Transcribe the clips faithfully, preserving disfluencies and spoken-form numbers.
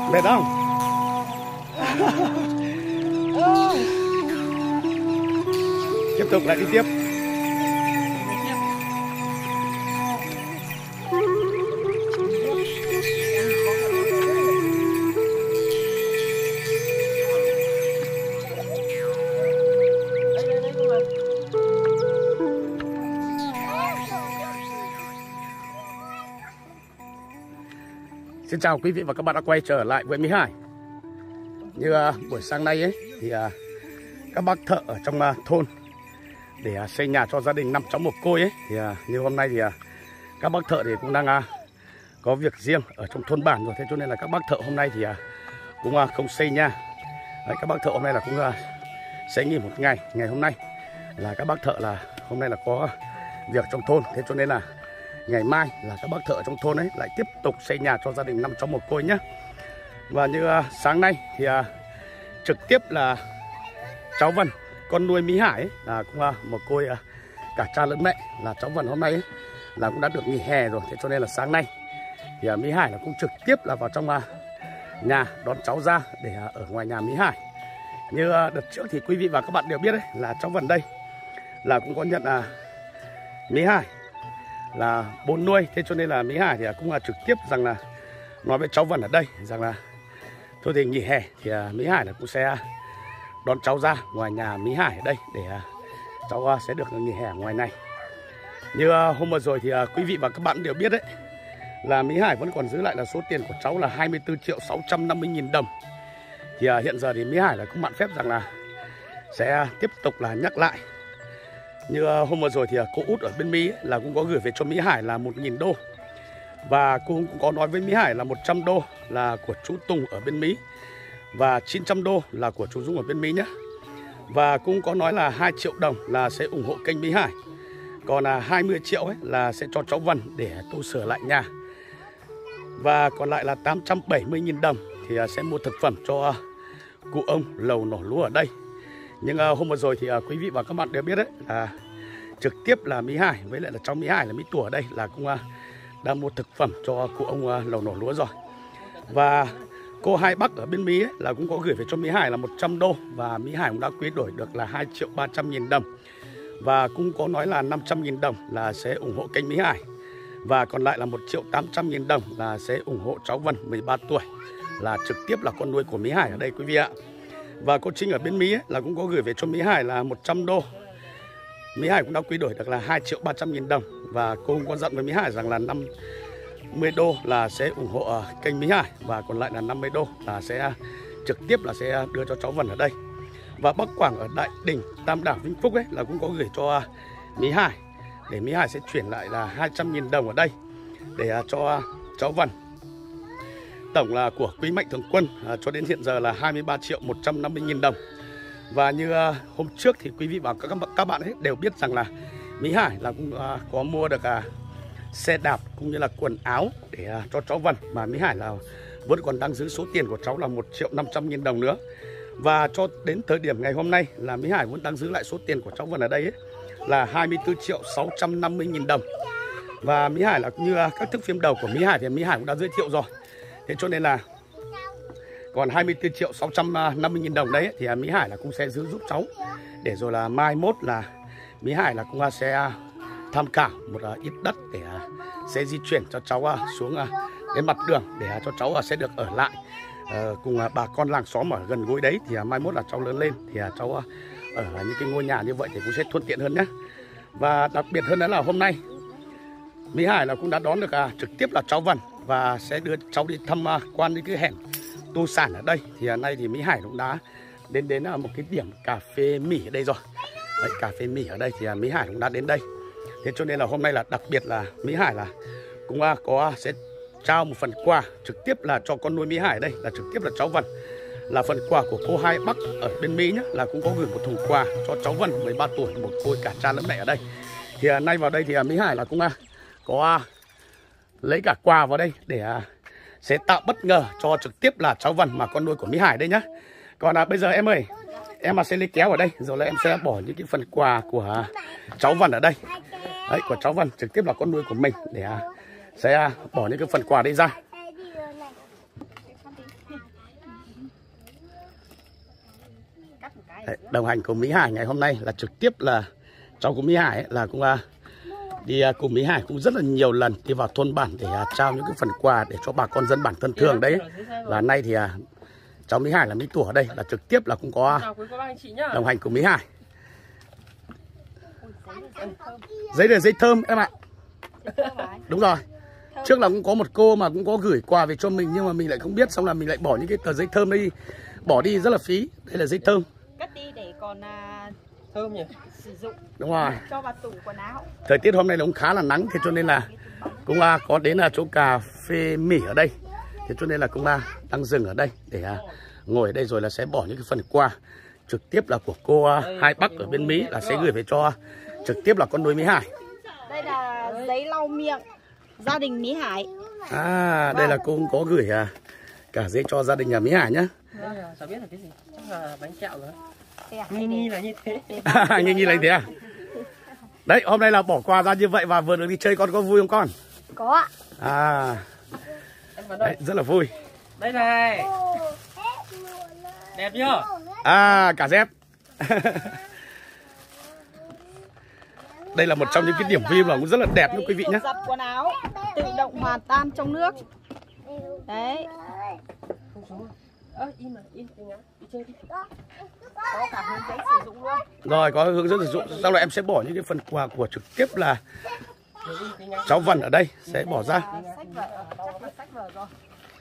Mệt không? Tiếp tục lại đi tiếp. Xin chào quý vị và các bạn đã quay trở lại với Mỹ Hải. Như uh, buổi sáng nay ấy thì uh, các bác thợ ở trong uh, thôn để uh, xây nhà cho gia đình năm cháu mồ côi ấy thì uh, như hôm nay thì uh, các bác thợ thì cũng đang uh, có việc riêng ở trong thôn bản rồi, thế cho nên là các bác thợ hôm nay thì uh, cũng uh, không xây nhà. Đấy, các bác thợ hôm nay là cũng uh, sẽ nghỉ một ngày. Ngày hôm nay là các bác thợ là hôm nay là có việc trong thôn, thế cho nên là ngày mai là các bác thợ trong thôn ấy lại tiếp tục xây nhà cho gia đình năm cháu mồ côi nhé. Và như uh, sáng nay thì uh, trực tiếp là cháu Vân, con nuôi Mỹ Hải ấy, là cũng uh, mồ côi uh, cả cha lẫn mẹ, là cháu Vân hôm nay ấy, là cũng đã được nghỉ hè rồi, thế cho nên là sáng nay thì uh, Mỹ Hải là cũng trực tiếp là vào trong uh, nhà đón cháu ra để uh, ở ngoài nhà Mỹ Hải. Như uh, đợt trước thì quý vị và các bạn đều biết đấy, là cháu Vân đây là cũng có nhận uh, Mỹ Hải là bố nuôi, thế cho nên là Mỹ Hải thì cũng là trực tiếp rằng là nói với cháu Vân ở đây rằng là thôi thì nghỉ hè thì Mỹ Hải là cũng sẽ đón cháu ra ngoài nhà Mỹ Hải ở đây để cháu sẽ được nghỉ hè ngoài này. Như hôm vừa rồi thì quý vị và các bạn đều biết đấy, là Mỹ Hải vẫn còn giữ lại là số tiền của cháu là hai mươi tư triệu sáu trăm năm mươi nghìn đồng. Thì hiện giờ thì Mỹ Hải là cũng mạn phép rằng là sẽ tiếp tục là nhắc lại. Như hôm vừa rồi thì cô út ở bên Mỹ ấy, là cũng có gửi về cho Mỹ Hải là một nghìn đô. Và cô cũng có nói với Mỹ Hải là một trăm đô là của chú Tùng ở bên Mỹ, và chín trăm đô là của chú Dũng ở bên Mỹ nhé. Và cũng có nói là hai triệu đồng là sẽ ủng hộ kênh Mỹ Hải. Còn là hai mươi triệu ấy là sẽ cho cháu Vân để tu sửa lại nhà. Và còn lại là tám trăm bảy mươi nghìn đồng thì sẽ mua thực phẩm cho cụ ông lầu nổ lúa ở đây. Nhưng uh, hôm vừa rồi thì uh, quý vị và các bạn đều biết đấy, là trực tiếp là Mỹ Hải với lại là cháu Mỹ Hải là Mỹ Tủa ở đây là cũng uh, đang mua thực phẩm cho cụ ông uh, lầu nổ lúa rồi. Và cô Hai Bắc ở bên Mỹ ấy, là cũng có gửi về cho Mỹ Hải là một trăm đô, và Mỹ Hải cũng đã quy đổi được là hai triệu ba trăm nghìn đồng. Và cũng có nói là năm trăm nghìn đồng là sẽ ủng hộ kênh Mỹ Hải. Và còn lại là một triệu tám trăm nghìn đồng là sẽ ủng hộ cháu Vân mười ba tuổi, là trực tiếp là con nuôi của Mỹ Hải ở đây quý vị ạ. Và cô Trinh ở bên Mỹ ấy, là cũng có gửi về cho Mỹ Hải là một trăm đô. Mỹ Hải cũng đã quy đổi được là hai triệu ba trăm nghìn đồng. Và cô cũng có dặn với Mỹ Hải rằng là năm mươi đô là sẽ ủng hộ uh, kênh Mỹ Hải. Và còn lại là năm mươi đô là sẽ trực tiếp là sẽ đưa cho cháu Vân ở đây. Và bác Quảng ở Đại Đình, Tam Đảo, Vĩnh Phúc ấy là cũng có gửi cho uh, Mỹ Hải, để Mỹ Hải sẽ chuyển lại là hai trăm nghìn đồng ở đây để uh, cho uh, cháu Vân. Tổng là của Quý Mạnh Thường Quân à, cho đến hiện giờ là hai mươi ba triệu một trăm năm mươi nghìn đồng. Và như à, hôm trước thì quý vị và các, các bạn ấy đều biết rằng là Mỹ Hải là cũng à, có mua được à, xe đạp cũng như là quần áo để à, cho cháu Vân. Mà Mỹ Hải là vẫn còn đang giữ số tiền của cháu là một triệu năm trăm nghìn đồng nữa. Và cho đến thời điểm ngày hôm nay là Mỹ Hải vẫn đang giữ lại số tiền của cháu Vân ở đây ấy, là hai mươi tư triệu sáu trăm năm mươi nghìn đồng. Và Mỹ Hải là như à, các thước phim đầu của Mỹ Hải thì Mỹ Hải cũng đã giới thiệu rồi. Thế cho nên là còn hai mươi tư triệu sáu trăm năm mươi nghìn đồng đấy thì Mỹ Hải là cũng sẽ giữ giúp cháu, để rồi là mai mốt là Mỹ Hải là cũng sẽ tham khảo một ít đất để sẽ di chuyển cho cháu xuống đến mặt đường, để cho cháu sẽ được ở lại cùng bà con làng xóm ở gần gũi đấy. Thì mai mốt là cháu lớn lên thì cháu ở những cái ngôi nhà như vậy thì cũng sẽ thuận tiện hơn nhé. Và đặc biệt hơn nữa là hôm nay Mỹ Hải là cũng đã đón được trực tiếp là cháu Vân và sẽ đưa cháu đi tham quan những cái hẻm tu sản ở đây. Thì nay thì Mỹ Hải cũng đã đến đến một cái điểm cà phê Mỉ ở đây rồi. Đấy, cà phê Mỉ ở đây thì Mỹ Hải cũng đã đến đây. Thế cho nên là hôm nay là đặc biệt là Mỹ Hải là cũng có sẽ trao một phần quà trực tiếp là cho con nuôi Mỹ Hải đây, là trực tiếp là cháu Vân, là phần quà của cô Hai Bắc ở bên Mỹ nhé, là cũng có gửi một thùng quà cho cháu Vân mười ba tuổi, một côi cả cha lẫn mẹ ở đây. Thì nay vào đây thì Mỹ Hải là cũng có lấy cả quà vào đây để sẽ tạo bất ngờ cho trực tiếp là cháu Vân mà con nuôi của Mỹ Hải đây nhá. Còn à, bây giờ em ơi, em mà sẽ lấy kéo ở đây rồi là em sẽ bỏ những cái phần quà của cháu Vân ở đây. Đấy, của cháu Vân trực tiếp là con nuôi của mình, để à, sẽ à, bỏ những cái phần quà đây ra. Đấy, đồng hành cùng Mỹ Hải ngày hôm nay là trực tiếp là cháu của Mỹ Hải ấy, là cũng uh, đi uh, cùng Mỹ Hải cũng rất là nhiều lần đi vào thôn bản để uh, trao những cái phần quà để cho bà con dân bản thân thường đấy. Và nay thì uh, cháu Mỹ Hải là Mỹ Tủa ở đây là trực tiếp là cũng có đồng hành cùng Mỹ Hải. Giấy là giấy thơm em ạ. Đúng rồi. Trước là cũng có một cô mà cũng có gửi quà về cho mình nhưng mà mình lại không biết, xong là mình lại bỏ những cái tờ giấy thơm đấy bỏ đi rất là phí. Đây là giấy thơm. Cất đi để còn uh, thơm nhỉ? Sử dụng. Đúng rồi. Cho vào tủ quần áo. Thời tiết hôm nay nó cũng khá là nắng, thế cho nên là cũng uh, có đến là uh, chỗ cà phê Mỉ ở đây. Thế cho nên là cũng uh, đang dừng ở đây để uh, ngồi ở đây rồi là sẽ bỏ những cái phần quà trực tiếp là của cô uh, Hai Bắc ở bên Mỹ là sẽ gửi về cho uh, trực tiếp là con nuôi Mỹ Hải. Đây là giấy lau miệng gia đình Mỹ Hải. À, đây là cô cũng có gửi à, cả giấy cho gia đình nhà Mỹ Hải nhá. Đây là sao biết là cái gì? Chắc là bánh kẹo rồi. À, nghi nghi là như thế. Nghi nghi là như thế à? Đấy, hôm nay là bỏ quà ra như vậy và vừa được đi chơi, con có vui không con? Có ạ. À, đấy, rất là vui. Đây này. Đẹp chưa? À, cả dép. Đây là một trong những cái điểm view là cũng rất là đẹp nha quý vị nhé. Giặt quần áo tự động hòa tan trong nước. Đấy. Ơ, im mà, im, đi chơi đi. Có cả hướng dẫn sử dụng luôn. Rồi, có hướng dẫn sử dụng. Sau này em sẽ bỏ những cái phần quà của trực tiếp là cháu Vân ở đây sẽ bỏ ra. Sách vở, chắc là sách vở rồi.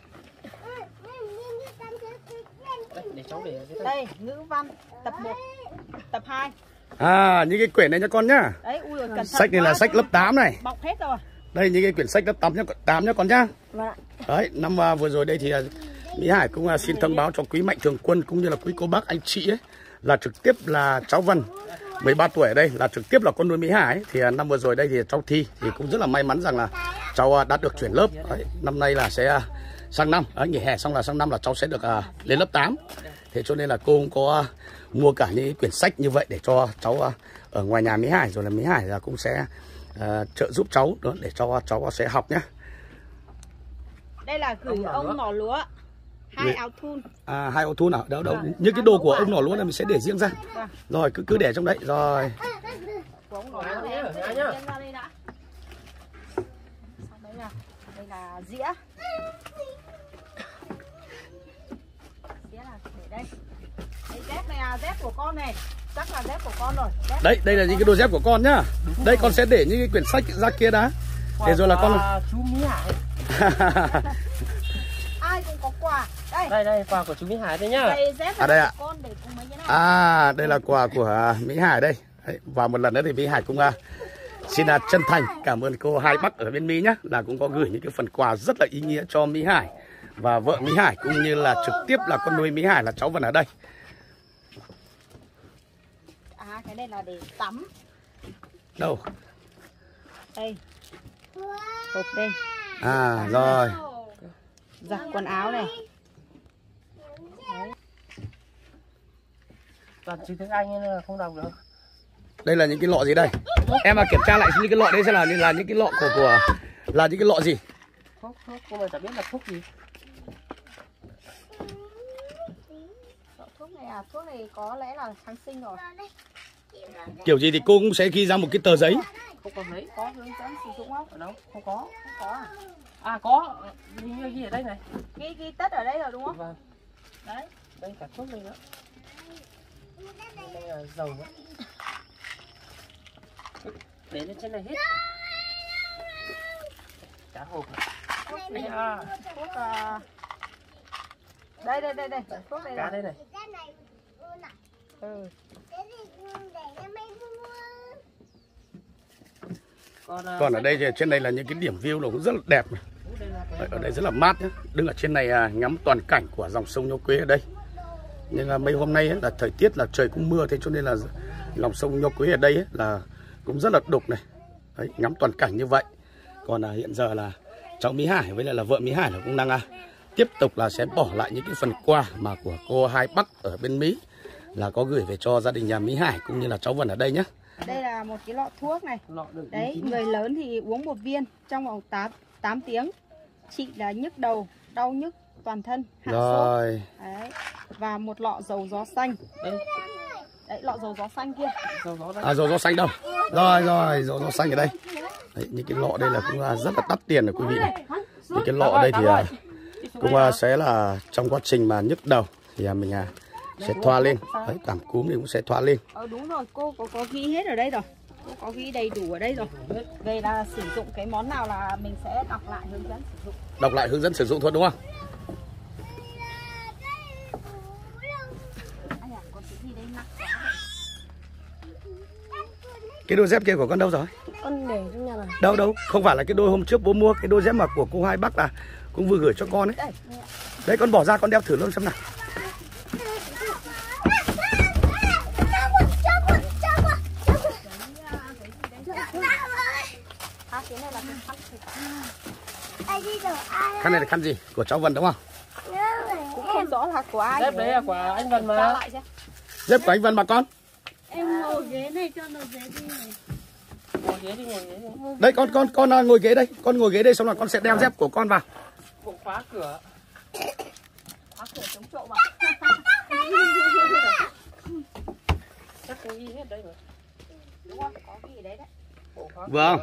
Đây, để cháu để đây, ngữ văn tập một, tập hai. À, những cái quyển này nha con nhá. Đấy, ui rồi, cẩn thận. Sách này là sách lớp tám này. Bọc hết rồi. Đây những cái quyển sách lớp tám nhá, tám nhá con nhá. Vâng. Đấy, năm uh, vừa rồi đây thì uh, Mỹ Hải cũng uh, xin thông báo cho quý mạnh thường quân cũng như là quý cô bác anh chị ấy là trực tiếp là cháu Vân mười ba tuổi ở đây là trực tiếp là con nuôi Mỹ Hải ấy. Thì uh, năm vừa rồi đây thì cháu Thi thì cũng rất là may mắn rằng là cháu uh, đã được chuyển lớp. Đấy, năm nay là sẽ uh, sang năm, Đấy, nghỉ hè xong là sang năm là cháu sẽ được uh, lên lớp tám. Thế cho nên là cô cũng có uh, mua cả những quyển sách như vậy để cho cháu uh, ở ngoài nhà Mỹ Hải, rồi là Mỹ Hải là cũng sẽ uh, trợ giúp cháu nữa để cho cháu sẽ học nhé. Đây là gửi ông, ông nỏ lúa, hai áo thun. À, hai áo thun nào? Đâu đâu. À, những cái đồ của ông nỏ lúa này mình sẽ để riêng ra. À. Rồi cứ cứ để trong đấy. Rồi. Của ông nỏ lúa em sẽ để riêng ra đây đã. Sau đấy là đây là dĩa. Dĩa là để đây. Đây dép này là dép của con này. Chắc là dép của con rồi. Dép. Đây, đây là những cái đồ dép của con nhá. Đây con sẽ để những cái quyển sách ra kia đã. Để rồi là con chú Mỹ Hải. Ai cũng có quà. Đây. Đây đây quà của chú Mỹ Hải đây nhá. Đây dép à, đây ạ. Con để cùng mấy cái này. À, đây là quà của Mỹ Hải đây. Đấy, và một lần nữa thì Mỹ Hải cũng uh, xin uh, chân thành cảm ơn cô Hai Bắc ở bên Mỹ nhá, là cũng có gửi những cái phần quà rất là ý nghĩa cho Mỹ Hải và vợ Mỹ Hải cũng như là trực tiếp là con nuôi Mỹ Hải là cháu Vân ở đây. À, cái này là để tắm. Đâu? Đây. Hộp đây. À, rồi. Giặt quần áo này. Đấy. Toàn chữ tiếng Anh nên là không đọc được. Đây là những cái lọ gì đây? Em mà kiểm tra lại những cái lọ đấy xem là là những cái lọ của của là những cái lọ gì? Thuốc, thuốc, cô mà chả biết là thuốc gì. Thuốc này à, thuốc này có lẽ là kháng sinh rồi. Kiểu gì thì cô cũng sẽ ghi ra một cái tờ giấy. Không có giấy. Có hướng dẫn sử dụng không? Ở đâu? Không có. Không có à? À có, hình như ghi ở đây này. Ghi ghi tất ở đây rồi đúng không? Vâng. Đấy. Đây cả thuốc đây nữa. Đây là dầu nữa. Để lên trên này hết. Cá hộp. Thuốc này à. Thuốc à. Đây đây đây đây, thuốc đây. Cá đây này. Ừ. Còn, Còn ở đây thì trên này là những cái điểm view nó cũng rất là đẹp này. Ở đây rất là mát nhé. Đứng ở trên này à, ngắm toàn cảnh của dòng sông Nho Quế ở đây. Nhưng là mấy hôm nay ấy, là thời tiết là trời cũng mưa, thế cho nên là lòng sông Nho Quế ở đây ấy, là cũng rất là đục này. Đấy, ngắm toàn cảnh như vậy. Còn à, hiện giờ là cháu Mỹ Hải với lại là vợ Mỹ Hải là cũng đang à, tiếp tục là sẽ bỏ lại những cái phần quà mà của cô Hai Bắc ở bên Mỹ là có gửi về cho gia đình nhà Mỹ Hải cũng như là cháu Vân ở đây nhé. Đây là một cái lọ thuốc này. lọ đựng Đấy, người lớn thì uống một viên trong vòng tám tiếng. Chị là nhức đầu, đau nhức toàn thân, hạ sốt. Rồi. Đấy. Và một lọ dầu gió xanh. Đây. Đấy, lọ dầu gió xanh kia. Dầu gió đây. À dầu gió xanh đâu? Rồi rồi, dầu gió xanh ở đây. Đấy, những cái lọ đây là cũng là rất là đắt tiền rồi quý vị này. Những cái lọ ở đây thì à, cũng à, sẽ là trong quá trình mà nhức đầu thì à, mình à, sẽ thoa lên. Đấy, cảm cúm thì cũng sẽ thoa lên. Ờ đúng rồi, cô có, có ghi hết ở đây rồi. Cô có ghi đầy đủ ở đây rồi. Về là sử dụng cái món nào là mình sẽ đọc lại hướng dẫn sử dụng. Đọc lại hướng dẫn sử dụng thôi đúng không? Anh à, còn cái gì đây nặng quá vậy? Cái đôi dép kia của con đâu rồi? Con để trong nhà này. Đâu đâu, không phải là cái đôi hôm trước bố mua, cái đôi dép mà của cô Hai Bắc là cũng vừa gửi cho con ấy. Đây. Đấy con bỏ ra con đeo thử luôn xem nào. À, cái này là cái khăn thịt. Khăn này là khăn gì? Của cháu Vân đúng không? Cũng không rõ là của ai. Dép đấy là của anh Vân Tra mà. lại xem. Dép của anh Vân mà con. Em ngồi ghế này cho nó dễ đi này. Ngồi ghế đi, ngồi ghế đi. Đây con con con à, ngồi ghế đây, con ngồi ghế đây xong là con sẽ đeo dép của con vào. Bộ khóa cửa. Khóa cửa chống trộm à? Chắc có ghi hết đây rồi. Đúng không? Có ghi ở đấy đấy. Bộ khóa Vâng.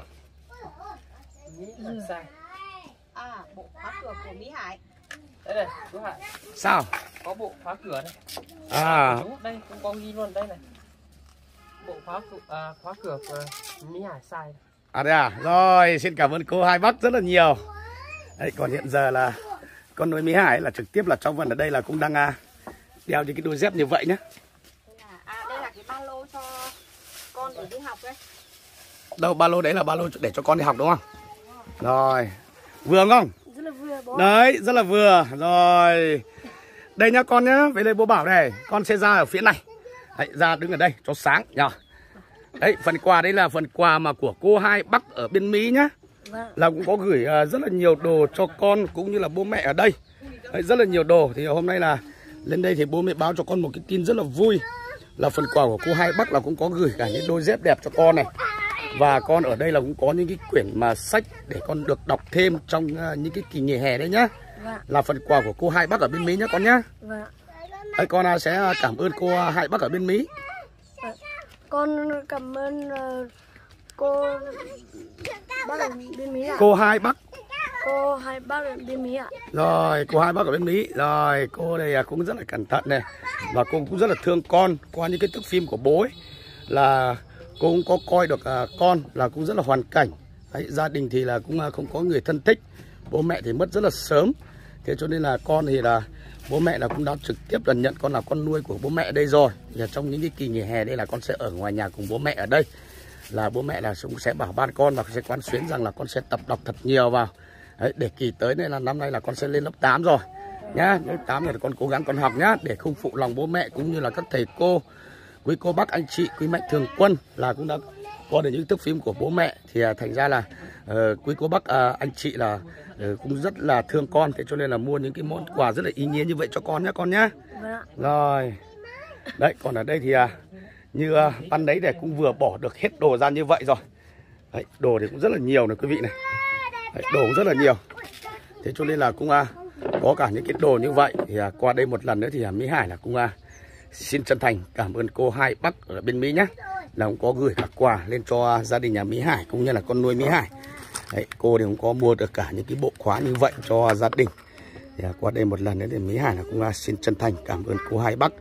Mỹ Hải sai. À, bộ khóa cửa của Mỹ Hải. Đây này, chú Hải. Sao? Có bộ khóa cửa này. À, Đúng, đây cũng có ghi luôn đây này. Bộ khóa cửa, à, khóa cửa của Mỹ Hải sai. à đây à. Rồi, xin cảm ơn cô Hai Bắc rất là nhiều. Đấy, còn hiện giờ là con nuôi Mỹ Hải là trực tiếp là cháu Vân ở đây là cũng đang à, đeo những cái đôi dép như vậy nhé. Đây là, à, đây là cái ba lô cho con để đi học đấy. Đâu ba lô đấy là ba lô để cho con đi học đúng không? Rồi, vừa không? Rất là vừa bố. Đấy, rất là vừa. Rồi. Đây nhá con nhá, với đây bố bảo này, con sẽ ra ở phía này. Đấy, ra đứng ở đây cho sáng nhá. Đấy, phần quà đấy là phần quà mà của cô Hai Bắc ở bên Mỹ nhá. Vâng. Là cũng có gửi uh, rất là nhiều đồ cho con cũng như là bố mẹ ở đây. Đấy, rất là nhiều đồ. Thì hôm nay là lên đây thì bố mẹ báo cho con một cái tin rất là vui. Là phần quà của cô Hai Bắc là cũng có gửi cả những đôi dép đẹp cho con này. Và con ở đây là cũng có những cái quyển mà sách để con được đọc thêm trong uh, những cái kỳ nghỉ hè đấy nhá. Vâng. Là phần quà của cô Hai Bắc ở bên Mỹ nhá con nhá. Vâng. Đấy, con uh, sẽ cảm ơn cô uh, Hai Bắc ở bên Mỹ. Con cảm ơn uh, cô bác ở bên Mỹ ạ. Cô Hai Bắc. Cô hai bác ở bên Mỹ ạ. Rồi, cô Hai Bắc ở bên Mỹ. Rồi, cô đây cũng rất là cẩn thận này. Và cô cũng rất là thương con. Qua những cái thước phim của bố ấy, là cô cũng có coi được uh, con là cũng rất là hoàn cảnh. Đấy, gia đình thì là cũng uh, không có người thân thích. Bố mẹ thì mất rất là sớm. Thế cho nên là con thì là bố mẹ là cũng đã trực tiếp là nhận con là con nuôi của bố mẹ đây rồi. Thì trong những cái kỳ nghỉ hè đây là con sẽ ở ngoài nhà cùng bố mẹ ở đây. Là bố mẹ là cũng sẽ bảo ban con và sẽ quán xuyến rằng là con sẽ tập đọc thật nhiều vào. Đấy, để kỳ tới này là năm nay là con sẽ lên lớp tám rồi nhá. Lớp tám này là con cố gắng con học nhá, để không phụ lòng bố mẹ cũng như là các thầy cô, quý cô bác anh chị, quý mạnh thường quân là cũng đã có được những thước phim của bố mẹ. Thì à, thành ra là uh, quý cô bác à, anh chị là uh, cũng rất là thương con. Thế cho nên là mua những cái món quà rất là ý nghĩa như vậy cho con nhá con nhá. Vâng ạ. Rồi. Đấy, còn ở đây thì à, như à, ban đấy để cũng vừa bỏ được hết đồ ra như vậy rồi. Đấy, đồ thì cũng rất là nhiều này quý vị này. Đấy, đồ cũng rất là nhiều. Thế cho nên là cũng à, có cả những cái đồ như vậy. Thì à, qua đây một lần nữa thì à, Mỹ Hải là cũng à, xin chân thành cảm ơn cô Hai Bắc ở bên Mỹ nhé. Là cũng có gửi cả quà lên cho gia đình nhà Mỹ Hải cũng như là con nuôi Mỹ Hải. Đấy, cô thì cũng có mua được cả những cái bộ khóa như vậy cho gia đình. Thì à, qua đây một lần nữa thì Mỹ Hải là cũng à, xin chân thành cảm ơn cô Hai Bắc.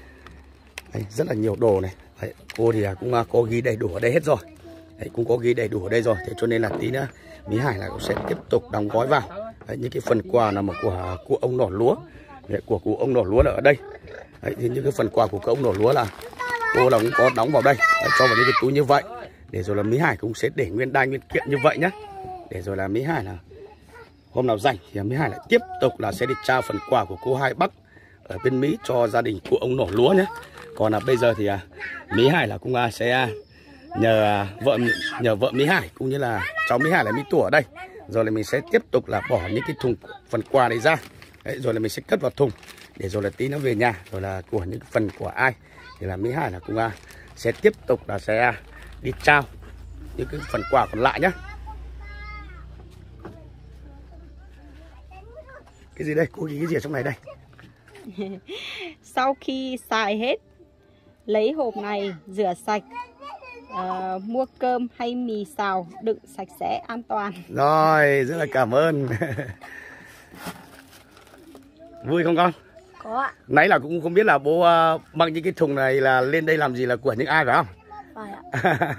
Đấy, rất là nhiều đồ này. Đấy, cô thì à, cũng à, có ghi đầy đủ ở đây hết rồi. Đấy, cũng có ghi đầy đủ ở đây rồi. Thế cho nên là tí nữa Mỹ Hải là cũng sẽ tiếp tục đóng gói vào. Đấy, những cái phần quà nào mà của cụ ông nỏ lúa. Đấy, của cụ ông nỏ lúa là ở đây. Đấy, thì những cái phần quà của cụ ông nỏ lúa là cô là cũng có đóng vào đây. Đấy, cho vào những cái túi như vậy. Để rồi là Mỹ Hải cũng sẽ để nguyên đai nguyên kiện như vậy nhé. Để rồi là Mỹ Hải là hôm nào rảnh thì Mỹ Hải lại tiếp tục là sẽ đi trao phần quà của cô Hai Bắc ở bên Mỹ cho gia đình cụ ông nỏ lúa nhé. Còn là bây giờ thì à, Mỹ Hải là cũng à, sẽ nhờ à, vợ nhờ vợ Mỹ Hải cũng như là cháu Mỹ Hải là Mỹ Tủa ở đây. Rồi là mình sẽ tiếp tục là bỏ những cái thùng phần quà này ra. Đấy, rồi là mình sẽ cất vào thùng để rồi là tí nó về nhà. Rồi là của những phần của ai thì là Mỹ Hải là cũng à, sẽ tiếp tục là sẽ đi trao những cái phần quà còn lại nhé. Cái gì đây? Cô ghi cái gì ở trong này đây? Sau khi xài hết lấy hộp này rửa sạch, uh, mua cơm hay mì xào đựng sạch sẽ an toàn. Rồi, rất là cảm ơn. Vui không con? Có ạ. Nãy là cũng không biết là bố uh, mang những cái thùng này là lên đây làm gì, là của những ai phải không? Phải ạ.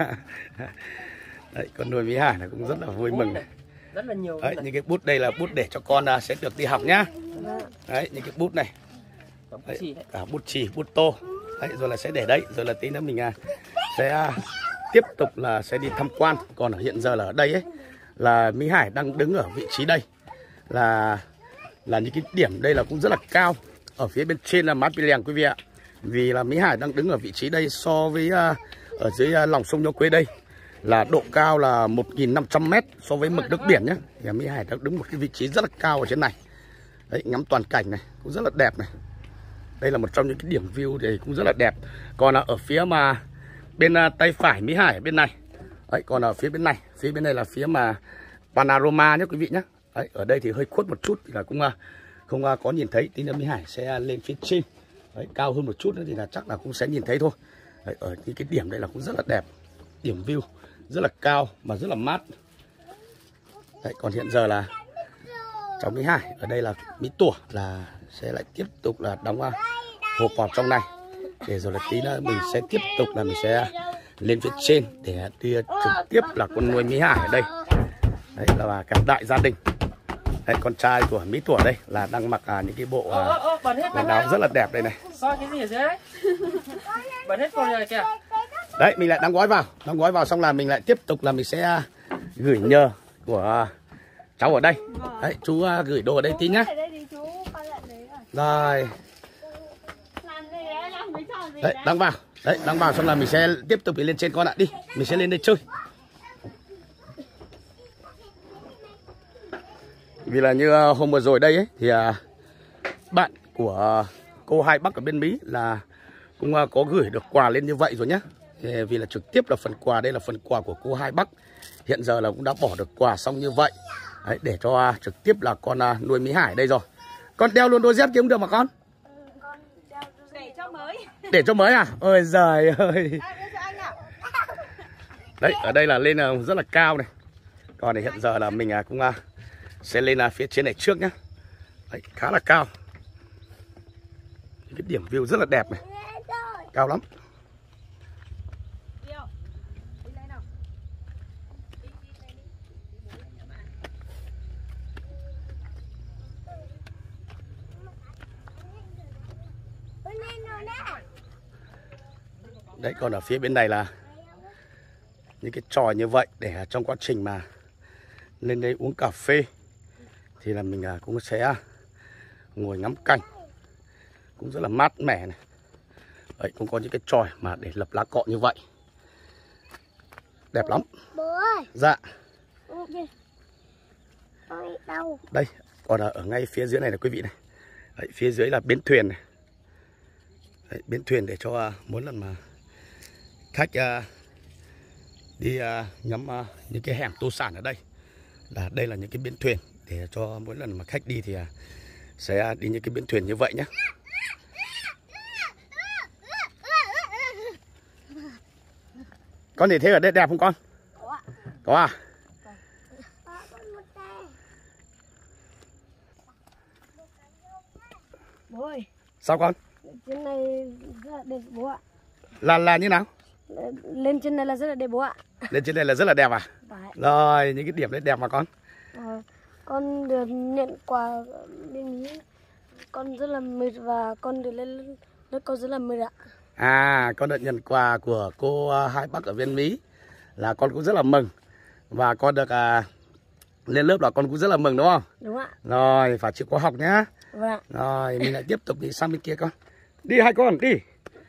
Đấy, con nuôi Mỹ Hải là cũng rất là vui mừng. Rất là nhiều. Đấy, những cái bút đây là bút để cho con uh, sẽ được đi học nhá. Đấy, những cái bút này. Đấy, cả bút chì, bút tô. Đấy, rồi là sẽ để đấy, rồi là tí nữa mình uh, sẽ uh, tiếp tục là sẽ đi tham quan. Còn ở hiện giờ là ở đây ấy, là Mỹ Hải đang đứng ở vị trí đây. Là là những cái điểm đây là cũng rất là cao. Ở phía bên trên là Mát Pí Lèng quý vị ạ. Vì là Mỹ Hải đang đứng ở vị trí đây so với uh, ở dưới uh, lòng sông Nho Quế đây là độ cao là một nghìn năm trăm mét so với mực nước biển nhé. Thì Mỹ Hải đang đứng một cái vị trí rất là cao ở trên này. Đấy, ngắm toàn cảnh này cũng rất là đẹp này. Đây là một trong những cái điểm view thì cũng rất là đẹp. Còn là ở phía mà bên uh, tay phải Mỹ Hải ở bên này. Đấy, còn ở phía bên này, phía bên này là phía mà panorama nhé quý vị nhé. Đấy, ở đây thì hơi khuất một chút thì là cũng uh, không uh, có nhìn thấy. Tí nữa Mỹ Hải sẽ lên phía trên. Đấy, cao hơn một chút nữa thì là chắc là cũng sẽ nhìn thấy thôi. Đấy, ở những cái điểm đây là cũng rất là đẹp. Điểm view rất là cao mà rất là mát. Đấy, còn hiện giờ là cháu Mỹ Hải ở đây là Mỹ Tủa là sẽ lại tiếp tục là đóng uh, hộp vào trong này. Để rồi là tí nữa mình sẽ tiếp tục là mình sẽ lên phía trên để đi trực tiếp là con nuôi Mỹ Hải ở đây. Đấy là cả đại gia đình. Đấy, con trai của Mỹ Tủa đây là đang mặc à, những cái bộ à, quần áo rất là đẹp đây này. Coi cái gì ở dưới đấy? Bật hết con rồi kìa. Đấy, mình lại đóng gói vào, đóng gói vào xong là mình lại tiếp tục là mình sẽ gửi nhờ của cháu ở đây. Đấy, chú uh, gửi đồ ở đây tí nhá. Rồi. Đấy, đóng vào. Đấy, đóng vào xong là mình sẽ tiếp tục đi lên trên con ạ. Đi, mình sẽ lên đây chơi. Vì là như uh, hôm vừa rồi đây ấy thì uh, bạn của uh, cô Hai Bắc ở bên Mỹ là cũng uh, có gửi được quà lên như vậy rồi nhá. Thì vì là trực tiếp là phần quà, đây là phần quà của cô Hai Bắc. Hiện giờ là cũng đã bỏ được quà xong như vậy. Đấy, để cho uh, trực tiếp là con uh, nuôi Mỹ Hải đây rồi. Con đeo luôn đôi dép kiếm được mà con? Để cho mới. Để cho mới à? Ôi giời ơi. Đấy, ở đây là lên uh, rất là cao này. Còn thì hiện giờ là mình uh, cũng uh, sẽ lên uh, phía trên này trước nhá. Đấy, khá là cao. Cái điểm view rất là đẹp này. Cao lắm. Đấy, còn ở phía bên này là những cái trò như vậy để trong quá trình mà lên đây uống cà phê thì là mình cũng sẽ ngồi ngắm cảnh, cũng rất là mát mẻ này. Đấy, cũng có những cái tròi mà để lập lá cọ như vậy, đẹp lắm. Bố ơi. Dạ. Đâu? Đây, còn ở ngay phía dưới này là quý vị này. Đấy, phía dưới là bến thuyền này. Đấy, bến thuyền để cho uh, mỗi lần mà khách uh, đi uh, ngắm uh, những cái hẻm tô sản ở đây, là đây là những cái bến thuyền để cho mỗi lần mà khách đi thì uh, sẽ đi những cái bến thuyền như vậy nhé. Con nhìn thấy ở đây đẹp không con? Có. Có à? Bố ơi. Sao con? Trên này rất là đẹp bố ạ. Là là như nào? Lên trên này là rất là đẹp bố ạ. Lên trên này là rất là đẹp à? Phải. Rồi, những cái điểm đấy đẹp mà con. À, con được nhận quà bên Mỹ. Con rất là mệt và con được lên lớp con rất là mệt ạ. À, con được nhận quà của cô Hai Bắc ở bên Mỹ là con cũng rất là mừng. Và con được à, lên lớp là con cũng rất là mừng đúng không? Đúng ạ. Rồi, phải chịu khó học nhá. Vâng. Rồi, mình lại tiếp tục đi sang bên kia con. Đi hai con, đi.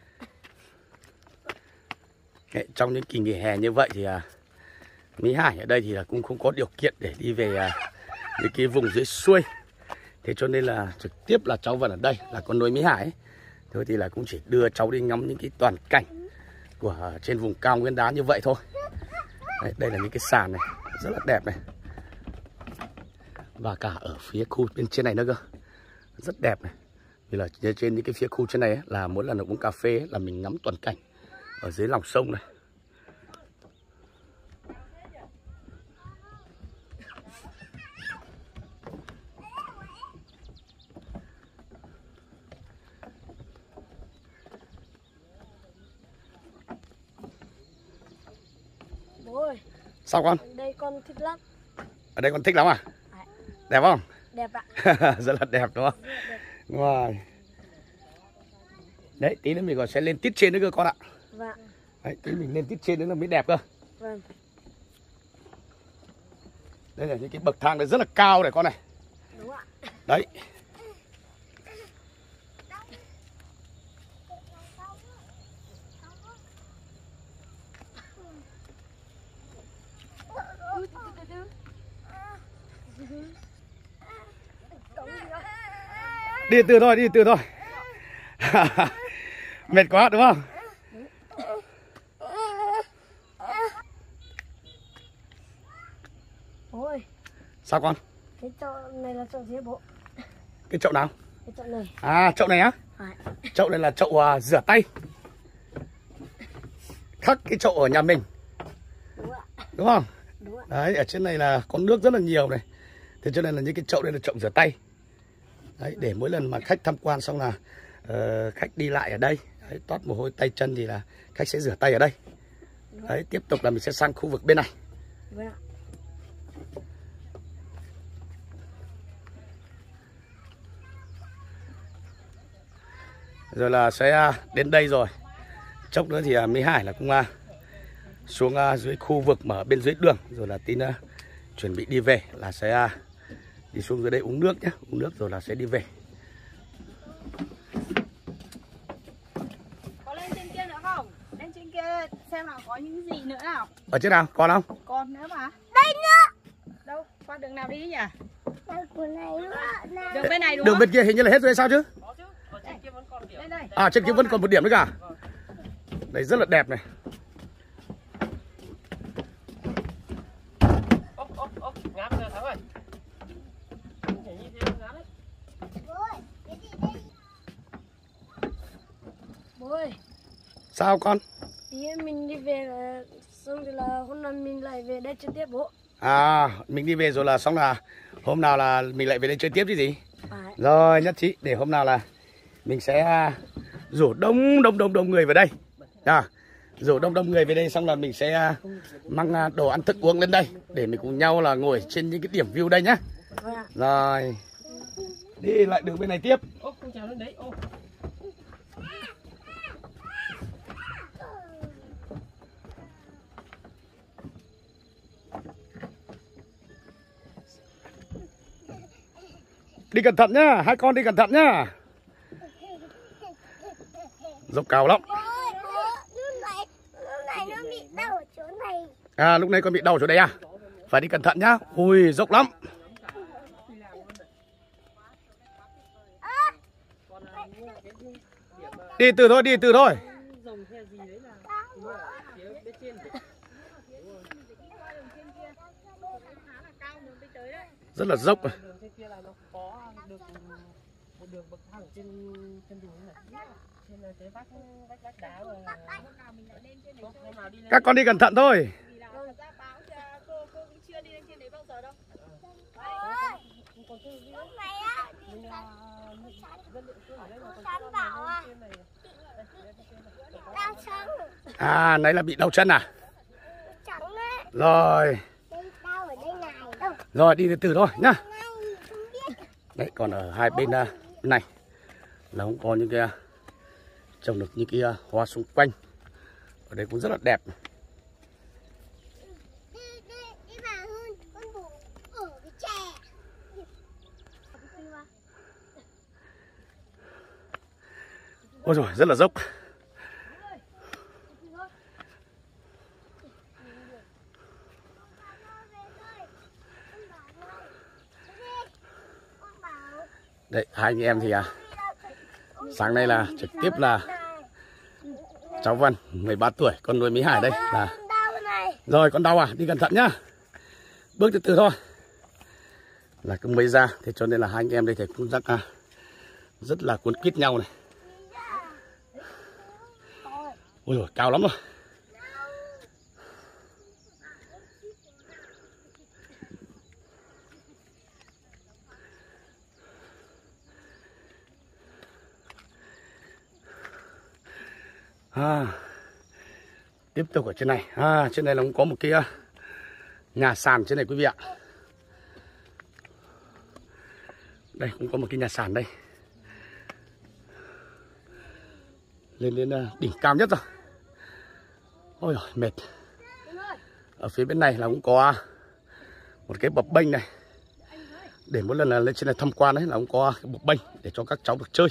Đấy, trong những kỳ nghỉ hè như vậy thì à, Mỹ Hải ở đây thì là cũng không có điều kiện để đi về à, những cái vùng dưới xuôi. Thế cho nên là trực tiếp là cháu vẫn ở đây là con nuôi Mỹ Hải ấy. Thôi thì là cũng chỉ đưa cháu đi ngắm những cái toàn cảnh của trên vùng cao nguyên đá như vậy thôi. Đấy, đây là những cái sàn này rất là đẹp này. Và cả ở phía khu bên trên này nữa cơ. Rất đẹp này. Vì là trên những cái phía khu trên này ấy, là mỗi lần uống cà phê ấy, là mình ngắm toàn cảnh ở dưới lòng sông này. Bố ơi. Sao con? Ở đây con thích lắm. Ở đây con thích lắm à? À. Đẹp không? Đẹp ạ. Rất là đẹp đúng không? Wow. Đấy, tí nữa mình còn sẽ lên tiết trên nữa cơ con ạ. Vâng. Đấy, tí mình lên tiết trên nữa là mới đẹp cơ. Vâng. Đây là những cái bậc thang này rất là cao này con này. Đúng ạ. Đấy. Đi từ thôi, đi từ thôi. Mệt quá đúng không? Ôi. Sao con? Cái chậu này là chậu gì bố? Cái chậu nào? Cái chậu này. À, chậu này á? À. Chậu này là chậu uh, rửa tay. Khác cái chậu ở nhà mình. Đúng ạ. Đúng không? Đúng ạ. Đấy, ở trên này là có nước rất là nhiều này. Thế cho nên là những cái chậu đây là chậu rửa tay. Đấy, để mỗi lần mà khách tham quan xong là uh, khách đi lại ở đây, đấy, toát mồ hôi tay chân thì là khách sẽ rửa tay ở đây. Đấy, tiếp tục là mình sẽ sang khu vực bên này. Vâng ạ. Rồi là sẽ đến đây rồi. Chốc nữa thì Mỹ Hải là cũng uh, xuống uh, dưới khu vực mà ở bên dưới đường. Rồi là tin uh, chuẩn bị đi về là sẽ uh, đi xuống dưới đây uống nước nhé. Uống nước rồi là sẽ đi về. Có lên trên kia nữa không? Lên trên kia xem nào có những gì nữa nào. Ở trên nào? Còn không? Còn nữa mà. Đây nữa. Đâu? Qua đường nào đi nhỉ? Đường này nữa. Đường bên này đúng Đường không? bên kia hình như là hết rồi hay sao chứ? Có chứ, ở trên kia vẫn còn điểm. Đây đây. À, trên kia vẫn còn một điểm nữa cả. Đây rất là đẹp này. Ốc, ốc, ốc, ngáp rồi Thắng ơi. Nhảy như thế ngáp đấy. Bố ơi. Sao con? Tí mình đi về là xong thì là hôm nay mình lại về đây chơi tiếp bố. À, mình đi về rồi là xong là hôm nào là mình lại về đây chơi tiếp chứ gì? À. Rồi, nhất trí để hôm nào là mình sẽ rủ đông đông đông đông người vào đây. À, rủ đông đông người về đây xong là mình sẽ mang đồ ăn thức uống lên đây để mình cùng nhau là ngồi trên những cái điểm view đây nhá. Vâng ạ. Rồi. Đi lại đường bên này tiếp. Ốc, không trèo lên đấy. Ô. Đi cẩn thận nhá, hai con đi cẩn thận nhá. Dốc cao lắm. Lúc này, lúc này nó bị đau ở chỗ này. À, lúc này con bị đau ở chỗ đây à? Phải đi cẩn thận nhá. Ui, dốc lắm. Đi từ thôi, đi từ thôi. Rất là dốc. Đường trên kia là nó có được một đường bậc thang ở trên trên đồi này. Trên là cái vách vách vách đá rồi. Hôm nào đi lên. Các con đi cẩn thận thôi. Lúc này á, Sán bảo à, đau chân. À, nãy là bị đau chân à? Chẳng á. Rồi. Đây đau ở đây này. Đâu? Rồi, đi từ từ thôi nhá. Đấy, còn ở hai bên uh, này là cũng có những cái uh, trồng được những cái uh, hoa xung quanh. Ở đây cũng rất là đẹp. Đi, đi, đi vào hơn, con bù ở cái chè. Ôi rồi, rất là dốc. Đấy, hai anh em thì à, sáng nay là trực tiếp là cháu Vân mười ba tuổi, con nuôi Mỹ Hải đây là. Rồi, con đau à? Đi cẩn thận nhá. Bước từ từ thôi. Là cứ mới ra, thế cho nên là hai anh em đây thì cũng rất à, rất là cuốn quýt nhau này. Ôi dồi, cao lắm rồi. À, tiếp tục ở trên này. À, trên này là cũng có một cái nhà sàn trên này quý vị ạ. Đây cũng có một cái nhà sàn đây. Lên đến đỉnh cao nhất rồi. Ôi giời, mệt. Ở phía bên này là cũng có một cái bập bênh này. Để mỗi lần là lên trên này tham quan đấy là cũng có cái bập bênh để cho các cháu được chơi.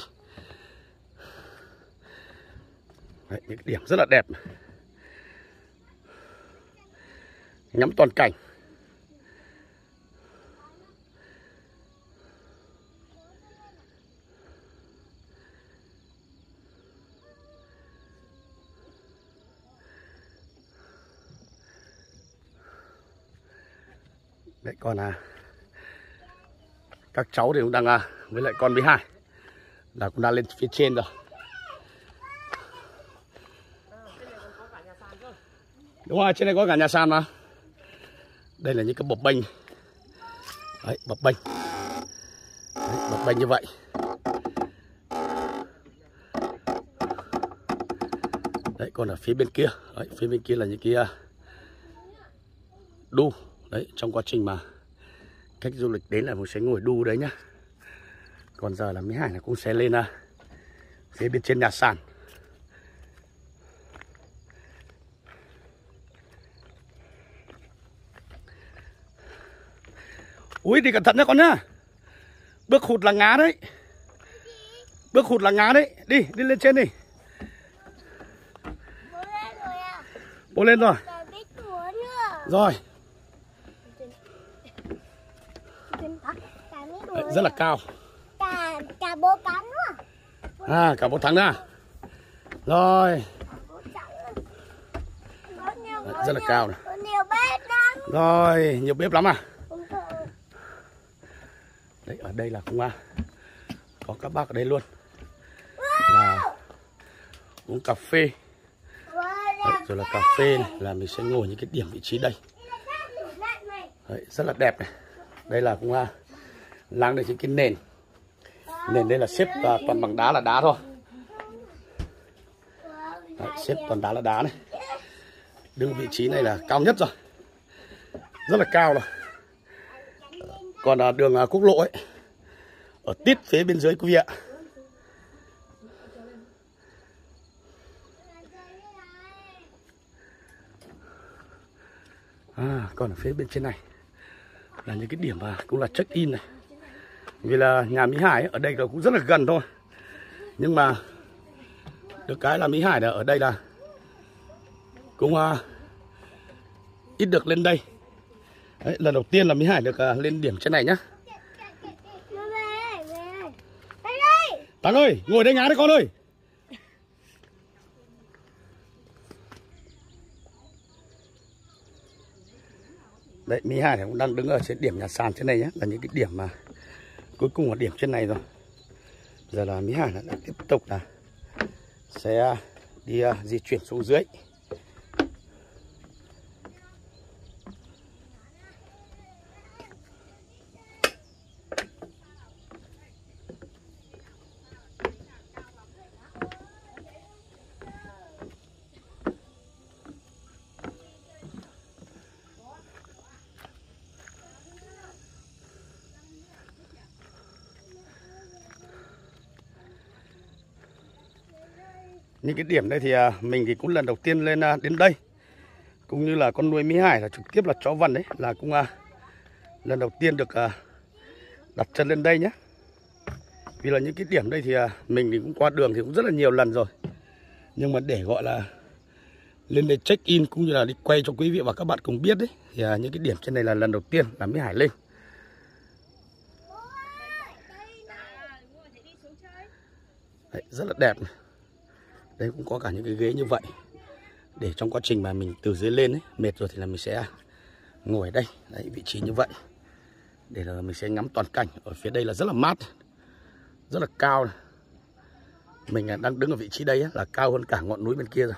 Đấy, những điểm rất là đẹp. Ngắm toàn cảnh. Đấy, còn à, các cháu thì cũng đang à, với lại con Mỹ Hải là cũng đang lên phía trên rồi. Đúng rồi, trên này có cả nhà sàn mà. Đây là những cái bập bênh. Đấy, bập bênh. Đấy, bập bênh như vậy. Đấy, còn ở phía bên kia, đấy, phía bên kia là những cái uh, đu. Đấy, trong quá trình mà khách du lịch đến là mình sẽ ngồi đu đấy nhá. Còn giờ là Mỹ Hải là cũng sẽ lên uh, phía bên trên nhà sàn. Ui thì cẩn thận nhá con nhá. Bước hụt là ngá đấy. Bước hụt là ngá đấy. Đi, đi lên trên đi. Bố lên rồi. Rồi. Đấy, rất là cao. Cả, cả bố cắn nữa. À, cả bố thắng nữa. Rồi. Đấy, rất là cao này. Nhiều bếp lắm. Rồi, nhiều bếp lắm à. Đấy, ở đây là cũng à, có các bác ở đây luôn. Là uống cà phê. Đấy, rồi là cà phê này, là mình sẽ ngồi những cái điểm vị trí đây. Đấy, rất là đẹp này. Đây là cũng à, láng được những cái nền. Nền đây là xếp à, toàn bằng đá là đá thôi. Đấy, xếp toàn đá là đá này. Đứng vị trí này là cao nhất rồi. Rất là cao rồi. Còn à, đường à, quốc lộ ấy ở tít phía bên dưới quý vị ạ. À, còn ở phía bên trên này là những cái điểm mà cũng là check in này. Vì là nhà Mỹ Hải ấy, ở đây là cũng rất là gần thôi. Nhưng mà được cái là Mỹ Hải là ở đây là cũng uh, ít được lên đây. Đấy, lần đầu tiên là Mỹ Hải được uh, lên điểm trên này nhá. Thắng ơi, ngồi đây ngá đấy con ơi. Đấy, Mỹ Hải cũng đang đứng ở trên điểm nhà sàn trên này nhé. Là những cái điểm mà cuối cùng là điểm trên này rồi. Giờ là Mỹ Hải đã tiếp tục là sẽ đi uh, di chuyển xuống dưới. Những cái điểm đây thì mình thì cũng lần đầu tiên lên đến đây. Cũng như là con nuôi Mỹ Hải là trực tiếp là chó vằn đấy. Là cũng lần đầu tiên được đặt chân lên đây nhé. Vì là những cái điểm đây thì mình thì cũng qua đường thì cũng rất là nhiều lần rồi. Nhưng mà để gọi là lên đây check in cũng như là đi quay cho quý vị và các bạn cùng biết đấy. Thì những cái điểm trên này là lần đầu tiên là Mỹ Hải lên. Đấy, rất là đẹp này. Đây cũng có cả những cái ghế như vậy. Để trong quá trình mà mình từ dưới lên ấy, mệt rồi thì là mình sẽ ngồi ở đây. Đấy, vị trí như vậy. Để là mình sẽ ngắm toàn cảnh. Ở phía đây là rất là mát. rất là cao này. Mình đang đứng ở vị trí đây là cao hơn cả ngọn núi bên kia rồi.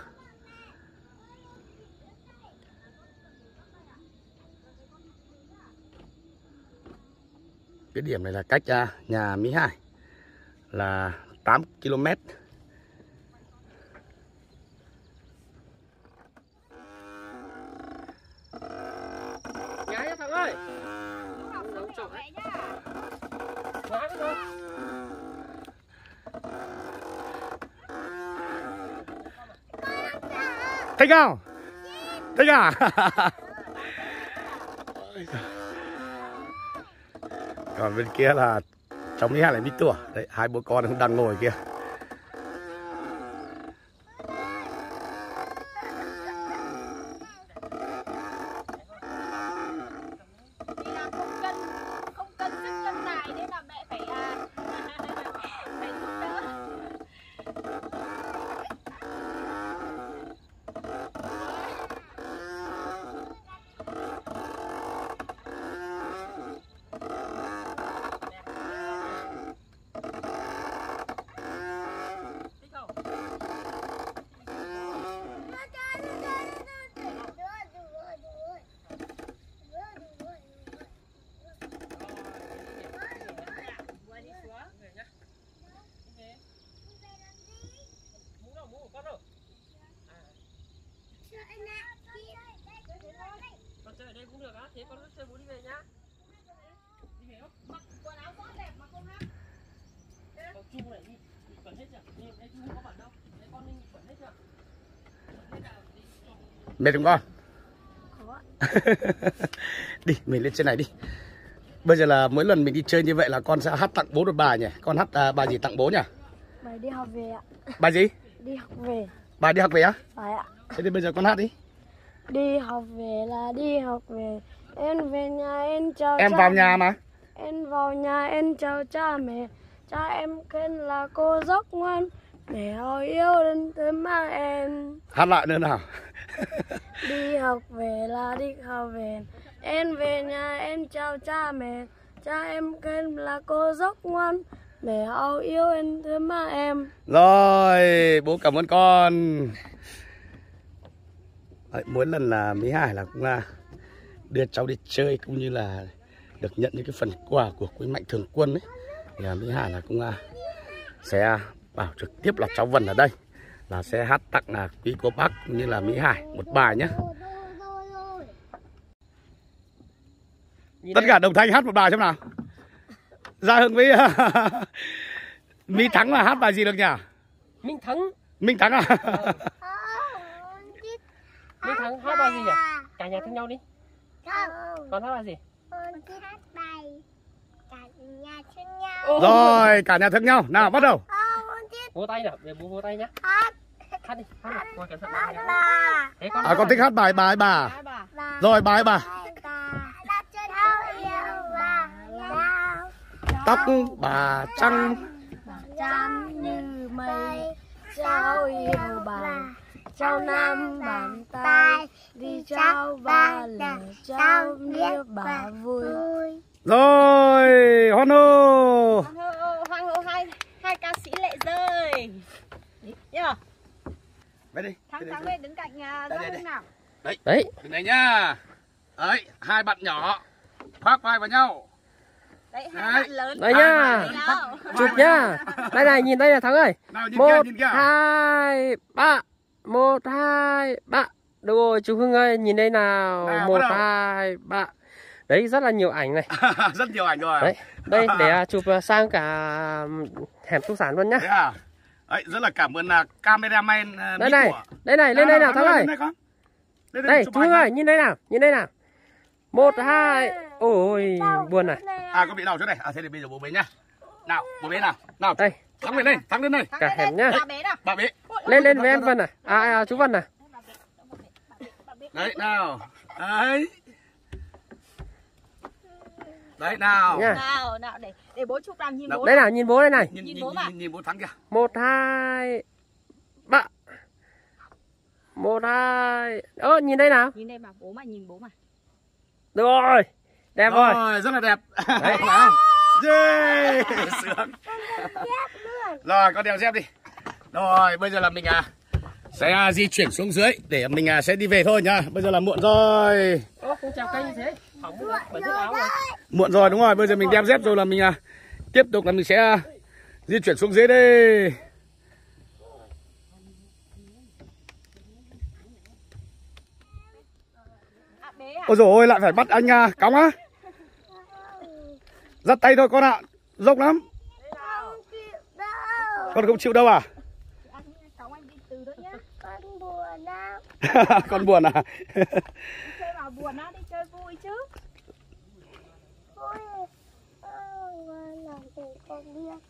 Cái điểm này là cách nhà Mỹ Hải là tám ki lô mét. Nhá nhá thằng ơi. Thích không? Thích à? Còn bên kia là cháu Mỹ Hải lại Mỹ Tủa. Đấy, hai bố con đang ngồi kia. Con chơi ở đây cũng được á, thế con chơi bố đi về nhá. Đi về không? Mặc quần áo quá đẹp mà con hát. Con chung này đi, bẩn hết chưa? Đây chung không có bẩn đâu. Đấy con đi bẩn hết chưa? Mệt không con? Đi, mình lên trên này đi. Bây giờ là mỗi lần mình đi chơi như vậy là con sẽ hát tặng bố một bài nhỉ? Con hát à, bài gì tặng bố nhỉ? Bài đi học về ạ. Bài gì? Đi học về. Bài đi học về á? Phải ạ. Thế thì bây giờ con hát đi. Đi học về là đi học về. Em về nhà em chào Em cha vào mẹ. nhà mà. Em vào nhà em chào cha mẹ. Cha em khen là cô dốc ngoan. Mẹ hỏi yêu đến tới má em. Hát lại nữa nào. Đi học về là đi học về. Em về nhà em chào cha mẹ. Cha em khen là cô dốc ngoan. Mẹ hỏi yêu em tới má em. Rồi, bố cảm ơn con. Đấy, mỗi lần là Mỹ Hải là cũng là đưa cháu đi chơi cũng như là được nhận những cái phần quà của quý mạnh thường quân ấy. Thì là Mỹ Hải là cũng là sẽ bảo trực tiếp là cháu Vân ở đây là sẽ hát tặng là quý cô bác cũng như là Mỹ Hải một bài nhé. Tất cả đồng thanh hát một bài xem nào. Ra Hưng với Mỹ Thắng là hát bài gì được nhỉ? Minh Thắng. Minh Thắng à? Minh Thắng hát bài gì nhỉ? Cả nhà thương nhau đi. Con hát bài gì? Con thích hát bài cả nhà thương nhau. Rồi, cả nhà thương nhau. Nào, bắt đầu. Vỗ tay nào, để bố vỗ tay nhá. Hát. Hát đi, hát đi. Con cẩn thận Hát bà. bà. Thế con. À, con thích hát bài bài bà. Bà. Rồi, bài bà. Đặt chân thao yêu bà. Lao. Tóc bà trắng. Trắng như mây. Cháu yêu bà. Cháu nam bàn tay. Đi cháu ba lần. Cháu biết bà vui. Rồi, hoan hô. Hoan hô hai hai ca sĩ lệ rơi. Nhá. Về đi. Thắng Thắng lên đứng cạnh uh, Gia Hưng nào. Đấy. Đấy. Đứng đây nhá. Đấy, hai bạn nhỏ khoác vai vào nhau. Đấy, Đấy. hai bạn lớn. Đây nhá. Chụp nhá. Đây này, nhìn đây là Thắng ơi. Nào, nhìn Một, kia, nhìn kia. hai, ba. Một, hai, ba. Được rồi, chú Hưng ơi, nhìn đây nào. Nào, Một, bắt đầu. hai, ba. Đấy, rất là nhiều ảnh này. Rất nhiều ảnh rồi. Đấy, đây để chụp sang cả hẻm Túc Sản luôn nhá. Thế à? Đấy, rất là cảm ơn là cameraman uh, Đây này, đây này, lên đây nào Thắng ơi. Đây, chú Hưng ơi, nhìn đây nào, nhìn đây nào. Một, hai, ôi, buồn này. À, có bị đau chỗ này. À, thế thì bây giờ bố bế nhá. Nào, bố bế nào. Nào, Đây, Thắng lên đây, Thắng lên đây. cả hẻm nhá. Bà bé nào. Bà bế. Lên lên với em Vân này. À, à chú Vân này. Đấy, nào. Đấy. Đấy, nào. Nha. Nào, nào để để bố chụp làm nhìn bố. Đây nào, nhìn bố đây này. Nhìn, Nhìn nhìn, bố mà. nhìn, nhìn bố Thắng kìa. Một, hai, ba. Một, hai. Ơ, nhìn đây nào. Nhìn đây mà, bố mà nhìn bố mà. Được rồi. Đẹp rồi. Rồi, rất là đẹp. Đấy. Phải không? Yeah, sướng. Rồi con đeo dép đi. Rồi bây giờ là mình à, sẽ à, di chuyển xuống dưới để mình à, sẽ đi về thôi nhá. Bây giờ là muộn rồi. Ô, không trèo cây như thế. Hỏng bẩn chiếc áo rồi. Muộn rồi đúng rồi. Bây giờ mình đem dép rồi là mình à, tiếp tục là mình sẽ à, di chuyển xuống dưới đây. Ôi dồi ôi, lại phải bắt anh à, cõng á. Dắt tay thôi con ạ. Dốc lắm. Con không chịu đâu à? Con buồn à? Con buồn à? Chơi vào buồn á, đi chơi vui chứ. Vui. Làm gì con biết.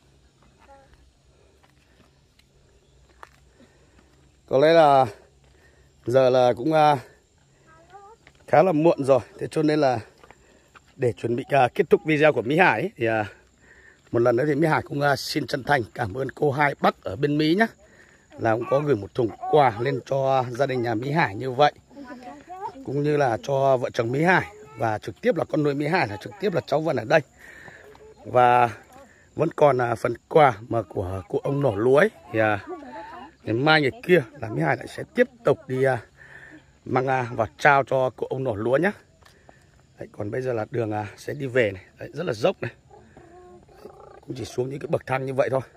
Có lẽ là giờ là cũng uh, khá là muộn rồi. Thế cho nên là để chuẩn bị uh, kết thúc video của Mỹ Hải ấy, thì uh, một lần nữa thì Mỹ Hải cũng uh, xin chân thành cảm ơn cô Hai Bắc ở bên Mỹ nhé, là cũng có gửi một thùng quà lên cho gia đình nhà Mỹ Hải như vậy, cũng như là cho vợ chồng Mỹ Hải và trực tiếp là con nuôi Mỹ Hải, là trực tiếp là cháu Vân ở đây. Và vẫn còn uh, phần quà mà của cụ ông nổ lúa ấy, thì uh, ngày mai ngày kia là Mỹ Hải lại sẽ tiếp tục đi uh, mang uh, và trao cho cụ ông nổ lúa nhé. Đấy, còn bây giờ là đường uh, sẽ đi về này. Đấy, rất là dốc này. Cũng chỉ xuống những cái bậc thang như vậy thôi.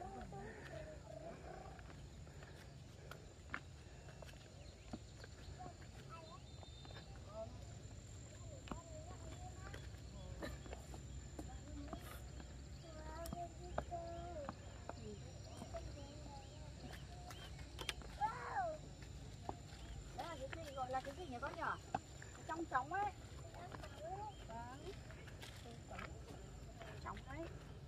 Là cái gì nhỉ con nhỉ? Trong trống ấy. Trống đấy.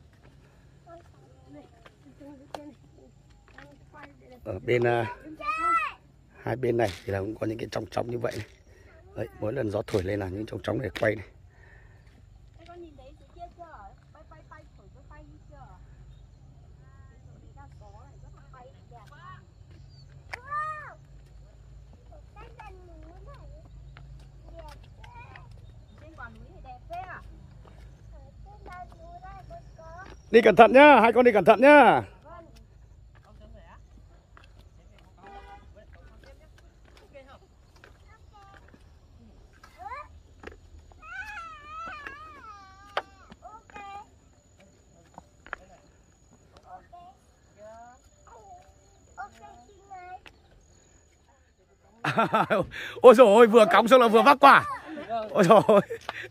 Ở bên uh, hai bên này thì là cũng có những cái trống trống như vậy này. Đấy, mỗi lần gió thổi lên là những trống trống để quay này. Con nhìn thấy dưới kia chưa? Bay bay bay thổi bay bay đi chưa? Đấy là có này rất là bay đẹp. Đi cẩn thận nhá, hai con đi cẩn thận nhá. Ôi dồi ôi, vừa cõng xong là vừa vác quả. Ôi dồi ôi.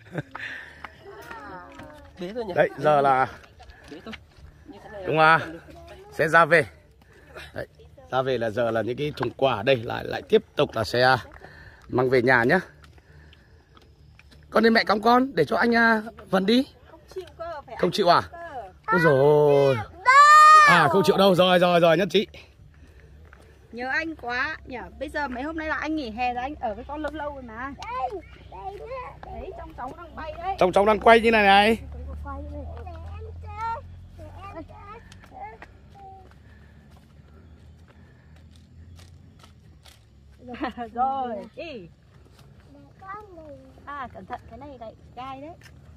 Đấy, giờ là đúng à, sẽ ra về. Đấy, ra về là giờ là những cái thùng quà ở đây lại lại tiếp tục là sẽ mang về nhà nhá. Con đi mẹ cõng con để cho anh Vân đi. Không chịu cơ, phải không chịu à? Ôi dồi ôi. À không chịu đâu, rồi rồi rồi nhất trí. Nhớ anh quá nhỉ. Bây giờ mấy hôm nay là anh nghỉ hè rồi, anh ở với con lâu lâu rồi mà. Đây, đây nữa. Đấy, trong cháu đang bay đấy. Trong cháu đang quay như này này. Rồi, đi. À, cẩn thận, cái này lại gai đấy.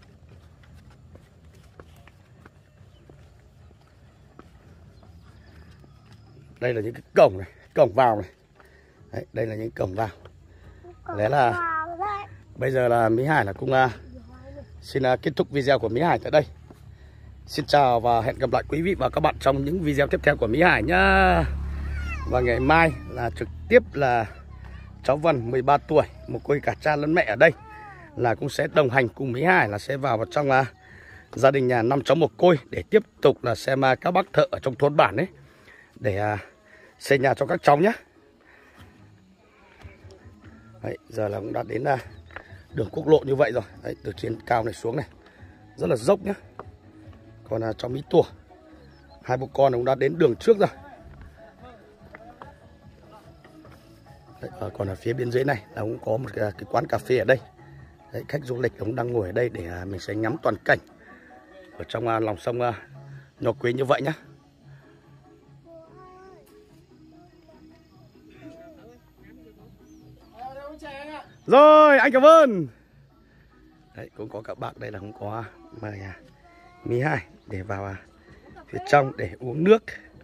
Đây là những cái cổng này, cổng vào này. Đấy, đây là những cổng vào. Lẽ là bây giờ là Mỹ Hải là cũng uh, xin uh, kết thúc video của Mỹ Hải tại đây. Xin chào và hẹn gặp lại quý vị và các bạn trong những video tiếp theo của Mỹ Hải nhá. Và ngày mai là trực tiếp là cháu Vân mười ba tuổi, một cô cả cha lẫn mẹ ở đây, là cũng sẽ đồng hành cùng Mỹ Hải là sẽ vào, vào trong uh, gia đình nhà năm cháu một côi để tiếp tục là xem uh, các bác thợ ở trong thôn bản ấy để uh, xây nhà cho các cháu nhé. Đấy, giờ là cũng đã đến uh, đường quốc lộ như vậy rồi. Đấy, từ trên cao này xuống này rất là dốc nhá. Còn uh, trong Mỹ Tùa hai bố con cũng đã đến đường trước rồi. Đấy, uh, còn ở phía bên dưới này là cũng có một cái, cái quán cà phê ở đây. Đấy, khách du lịch cũng đang ngồi ở đây để uh, mình sẽ ngắm toàn cảnh ở trong uh, lòng sông uh, Nho Quế như vậy nhá. Rồi, anh cảm ơn. Đấy, cũng có các bác đây là không có mời Mi Hai để vào à, phía trong để uống nước.